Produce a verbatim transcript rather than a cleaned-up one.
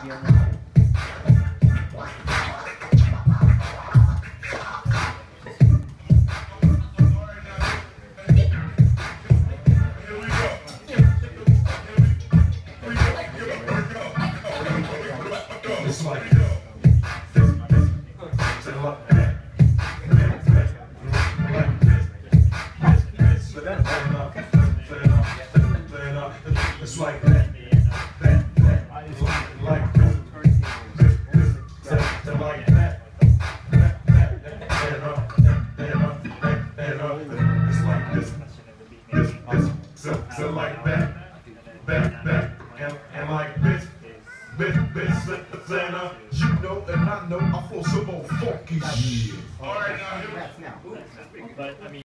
It's like this. It's like that, that, that, like this, this, this, that, that, like that, that, that, that, that, up, that, that, up, that, that, up. It's like this, this, this, so, so like that, that, that, and, and like this, this, this, and uh, you know, and I know I feel some more funky shit. All right, now, here. But I mean.